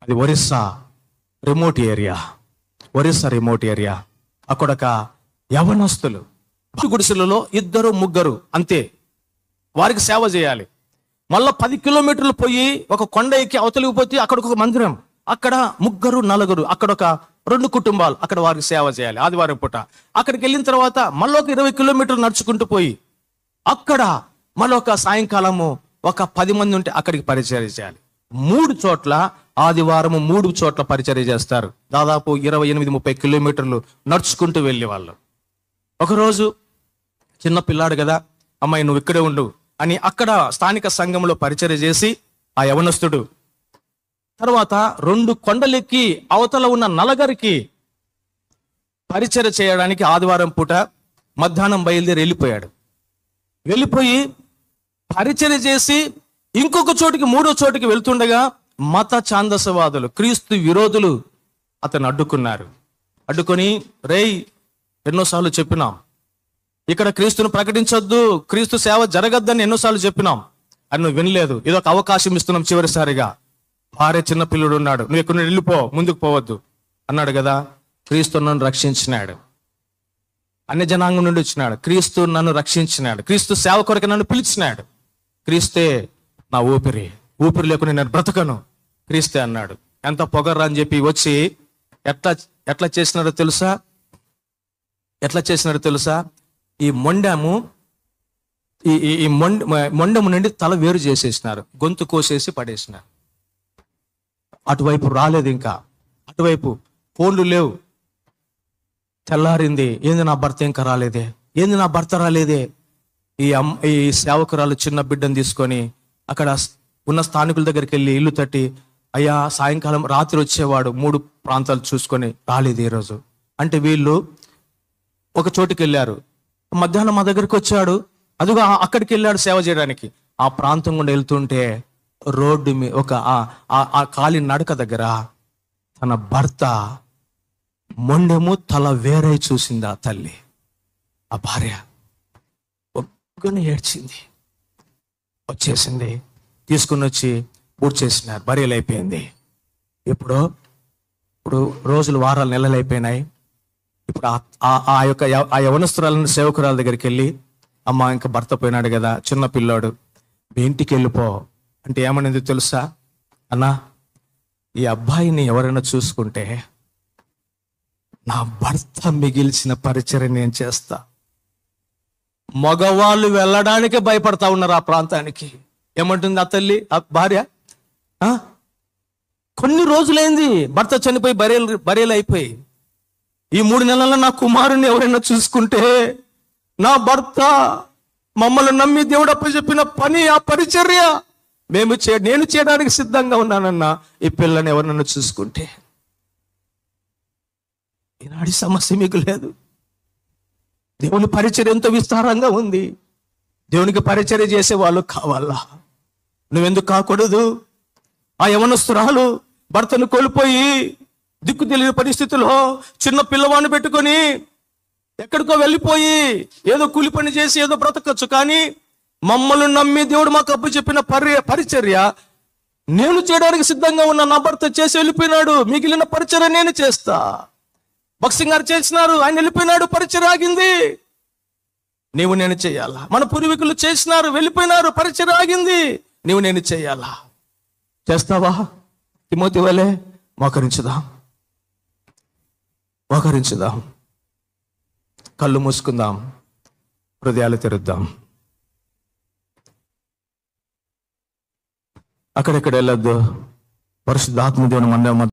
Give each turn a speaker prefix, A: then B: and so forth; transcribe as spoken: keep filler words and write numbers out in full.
A: అది Orissa remote area. Orissa remote area. అక్కడొక యవనస్తులు గుడిసెలలో ఇద్దరు ముగ్గురు అంతే, వారికి సేవ చేయాలి. మళ్ళా పది కిలోమీటర్లు పోయి ఒక కొండ ఎక్కి అవతలికి పోతే అక్కడ ఒక మందిరం, అక్కడ ముగ్గురు నలుగురు, అక్కడ ఒక రెండు కుటుంబాలు, అక్కడ వారికి సేవ చేయాలి ఆదివారం పూట. అక్కడికి వెళ్ళిన తర్వాత మళ్ళీ ఒక ఇరవై కిలోమీటర్లు నడుచుకుంటూ పోయి అక్కడ మళ్ళీ ఒక సాయంకాలము ఒక పది మంది ఉంటే అక్కడికి పరిచర్య చేయాలి. మూడు చోట్ల ఆదివారము మూడు చోట్ల పరిచర్య చేస్తారు. దాదాపు ఇరవై ఎనిమిది ముప్పై కిలోమీటర్లు నడుచుకుంటూ వెళ్ళే వాళ్ళు. ఒకరోజు చిన్న పిల్లాడు కదా, అమ్మాయి నువ్వు ఇక్కడే ఉండు అని అక్కడ స్థానిక సంఘంలో పరిచర్య చేసి ఆ యవనస్తుడు తర్వాత రెండు కొండలెక్కి అవతల ఉన్న నలగరికి పరిచర్య చేయడానికి ఆదివారం పూట మధ్యాహ్నం బయలుదేరి వెళ్ళిపోయాడు. వెళ్ళిపోయి పరిచర్య చేసి ఇంకొక చోటికి మూడో చోటికి వెళ్తుండగా మత ఛాందసవాదులు, క్రీస్తు విరోధులు అతను అడ్డుకున్నారు. అడ్డుకొని రేయ్ ఎన్నోసార్లు చెప్పినాం, ఇక్కడ క్రీస్తును ప్రకటించొద్దు, క్రీస్తు సేవ జరగద్దని ఎన్నోసార్లు చెప్పినాం అని నువ్వు వినలేదు. ఏదో ఒక అవకాశం ఇస్తున్నాం చివరిసారిగా. భార్య చిన్న పిల్లుడు ఉన్నాడు, నువ్వు ఎక్కడ వెళ్ళిపో, ముందుకు పోవద్దు అన్నాడు కదా. క్రీస్తు నన్ను రక్షించినాడు, అన్య జనాంగం నుండి వచ్చినాడు. క్రీస్తు నన్ను రక్షించినాడు, క్రీస్తు సేవ కొరకు నన్ను పిలిచినాడు. క్రీస్తే నా ఊపిరి, ఊపిరి లేకుండా నేను బ్రతకను, క్రీస్తే అన్నాడు. ఎంత పొగర్రా అని చెప్పి వచ్చి ఎట్లా ఎట్లా చేసినారో తెలుసా? ఎట్లా చేసినారో తెలుసా? ఈ మొండము ఈ ఈ మొండ మొండము నుండి తల వేరు చేసేసినారు, గొంతు కోసేసి పడేసినారు. అటువైపు రాలేదు, ఇంకా అటువైపు ఫోన్లు లేవు. తెల్లారింది, ఏంది నా భర్త ఇంకా రాలేదే, ఏంది నా భర్త రాలేదే. ఈ అమ్ ఈ సేవకురాలు చిన్న బిడ్డను తీసుకొని అక్కడ ఉన్న స్థానికుల దగ్గరికి వెళ్ళి ఇల్లు తట్టి, అయ్యా సాయంకాలం రాత్రి వచ్చేవాడు, మూడు ప్రాంతాలు చూసుకొని రాలేదు ఈరోజు అంటే వీళ్ళు ఒక చోటుకి వెళ్ళారు. మధ్యాహ్నం మా దగ్గరికి వచ్చాడు, అదిగో అక్కడికి వెళ్ళాడు సేవ చేయడానికి. ఆ ప్రాంతం గుండా వెళ్తుంటే రోడ్డు మీ ఒక ఆ కాలి నడక దగ్గర తన భర్త మొండెము తల వేరై చూసింది ఆ తల్లి. ఆ భార్య ఒక్కని ఏడ్చింది, వచ్చేసింది, తీసుకుని వచ్చి పూర్తి చేసినారు, బరియలు అయిపోయింది. ఇప్పుడు ఇప్పుడు రోజులు వారాలు నెలలు అయిపోయినాయి. ఇప్పుడు ఆ యొక్క ఆ యవనస్తురాలను సేవకురాల దగ్గరికి వెళ్ళి, అమ్మ ఇంకా భర్త పోయినాడు కదా, చిన్న పిల్లాడు, మీ ఇంటికి వెళ్ళిపో అంటే ఏమనేది తెలుసా? అన్నా ఈ అబ్బాయిని ఎవరైనా చూసుకుంటే నా భర్త మిగిల్చిన పరిచర్య నేను చేస్తా. మగవాళ్ళు వెళ్ళడానికి భయపడతా ఉన్నారు ఆ ప్రాంతానికి. ఏమంటుంది ఆ తల్లి, ఆ భార్య? కొన్ని రోజులైంది భర్త చనిపోయి బరియలు బరియలు అయిపోయి, ఈ మూడు నెలల్లో నా కుమారుని ఎవరైనా చూసుకుంటే నా భర్త మమ్మల్ని నమ్మి దేవుడు అప్పచెప్పిన పని, ఆ పరిచర్య మేము చే నేను చేయడానికి సిద్ధంగా ఉన్నానన్నా, ఈ పిల్లని ఎవరినన్నా చూసుకుంటే. ఈనాటి సమస్య మీకు లేదు. దేవుని పరిచర్య ఎంతో విస్తారంగా ఉంది. దేవునికి పరిచర్య చేసే వాళ్ళు కావాలా? నువ్వెందుకు కాకూడదు? ఆ యవనస్తురాలు భర్తను కోల్పోయి దిక్కు తెలియని పరిస్థితిలో చిన్న పిల్లవాడిని పెట్టుకొని ఎక్కడికో వెళ్ళిపోయి ఏదో కూలి పని చేసి ఏదో బ్రతకచ్చు, కానీ మమ్మల్ని నమ్మి దేవుడు మాకు అప్పు చెప్పిన పరి పరిచర్య నేను చేయడానికి సిద్ధంగా ఉన్న నా భర్త చేసి వెళ్ళిపోయినాడు, మిగిలిన పరిచర్య నేను చేస్తా. భక్సింగ్ గారు చేసినారు, ఆయన వెళ్ళిపోయినాడు, పరిచర్య ఆగింది. నీవు నేను చేయాలా? మన పూర్వీకులు చేసినారు, వెళ్ళిపోయినారు, పరిచర్య ఆగింది. నీవు నేను చేయాలా? చేస్తావా? తిమోతి వలె మోకరించుదాం, మోకరించుదాం, కళ్ళు మూసుకుందాం, హృదయాలు తెరుద్దాం. అక్కడెక్కడ వెళ్ళొద్దు. పరిశుద్ధాత్మ దేవుని మందిరం